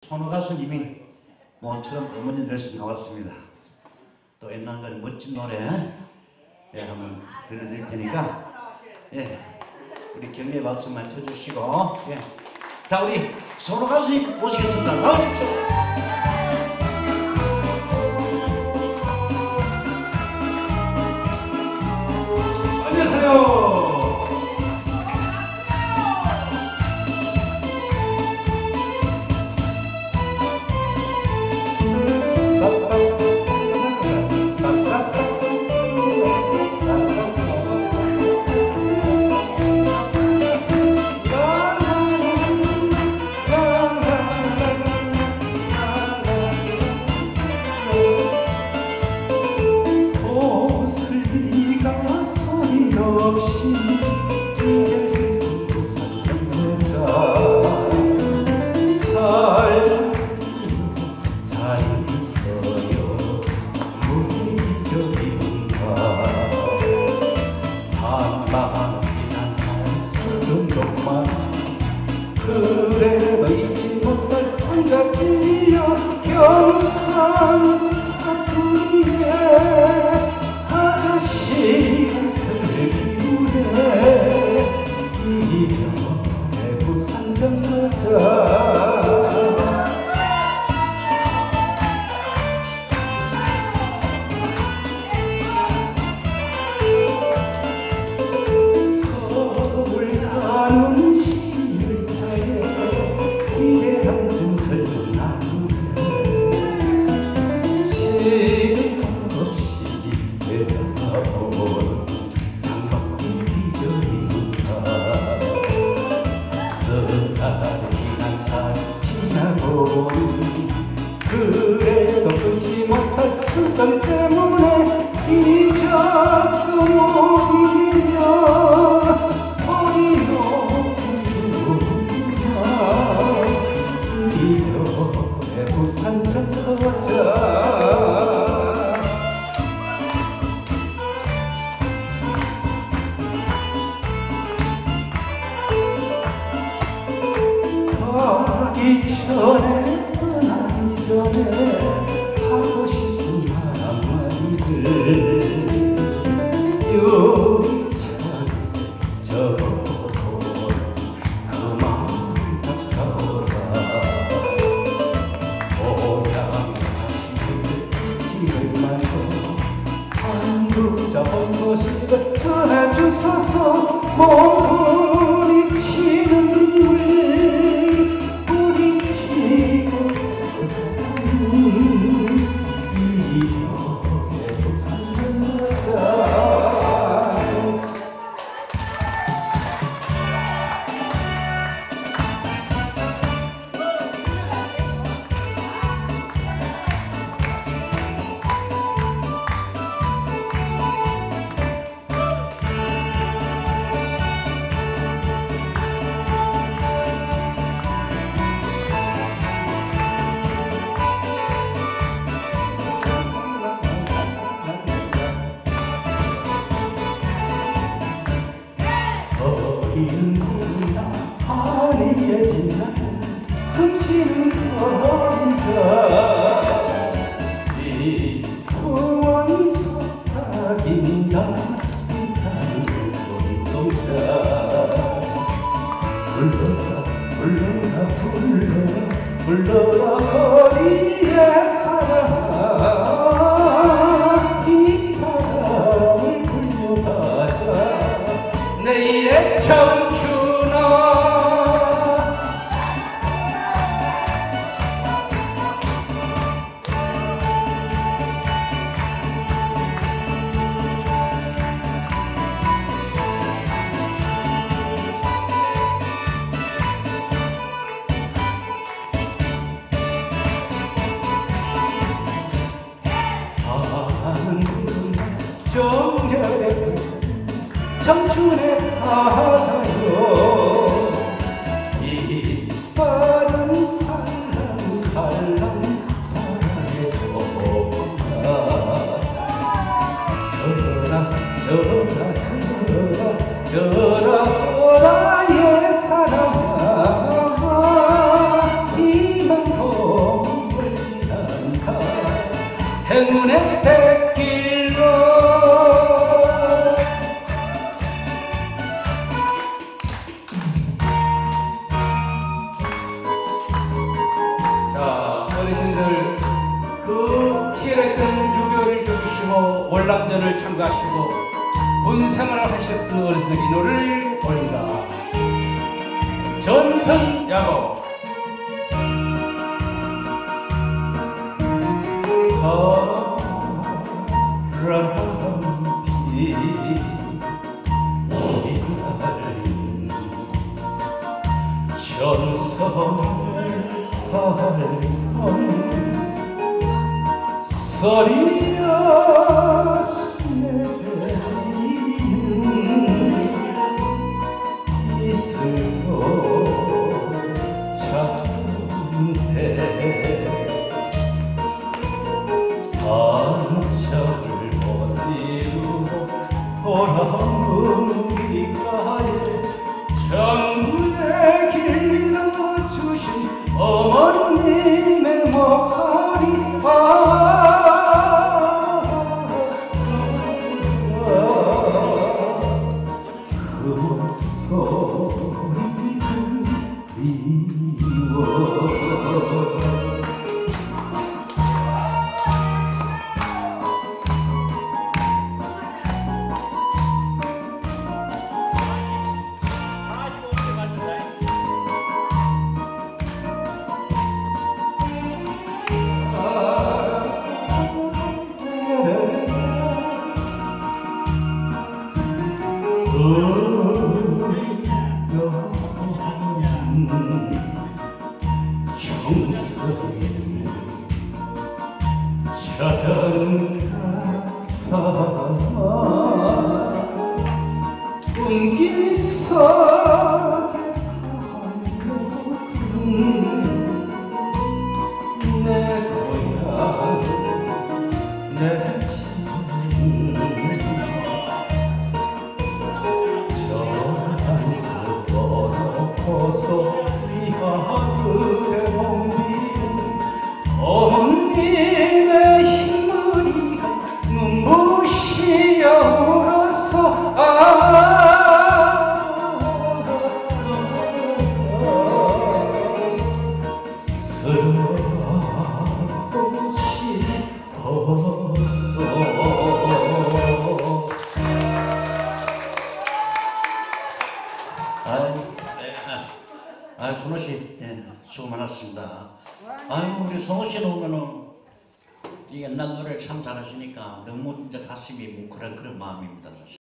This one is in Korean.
손호 가수님이 모처럼 어머니들에서 나왔습니다. 또 옛날 멋진 노래 한번 들려드릴 테니까 우리 격려의 박수만 쳐주시고 자 우리 손호 가수님 모시겠습니다. 나오십시오. 안녕하세요. 그래도 잊지 못할 한가지야 경상 사투리에 아가씨 슬기우에 이전에 부산점 가자 서울 가는 그래도 끊지 못할 수정 때문에 이자도 못 이겨 소리 높이구나 이별의 부산 찾아가자 가기 전에 떠나기 전에 하고 싶은 말한마디들 여기 찾아줘 그 마음 가까워라 고향 다시 지금 말고 한국자 본소식을 전해주소서 몸부리치는 하늘에 빛나 숨쉬는 혼자 이 공원 속삭인다 빛나는 눈동자 불러라 불러라 불러라 불러라 거리의 사랑아 이 바람을 불려가자 내일의 청춘아 정열의 청춘의 바다요 이 빠른 팔랑팔랑 바다에 돌아 저라 저라 저라 저라 의 사랑아 이만 행운의 백길로. 자, 어르신들 그 치열했던 6.25를 겪으시고 월남전을 참가하시고 군생활을 하셨던 어르신들이 이 노래를 부릅니다. 전선야고. 바람이 휘날리는 전선을 밟는 소리 없이 내리는 이슬도 찬데 반짝을 못 이루고 돌아온 길가에 정문에 길러주신 어머님의 목소리. 그 목소리 그리워. 종소리를 찾아가 꿈길 속에 내 고향 내 집 저한수 뻗어놓고서 이 하늘에 봄비는 어머님의 흰머리가 눈부시어 울어서 쓰러하고 싶었어. 손호 씨, 예, 수고 많았습니다. 아유, 우리 손호 씨는 오면은 이 옛날 노래를 참 잘하시니까 너무 진짜 가슴이 뭉클한 그런 마음입니다, 사실.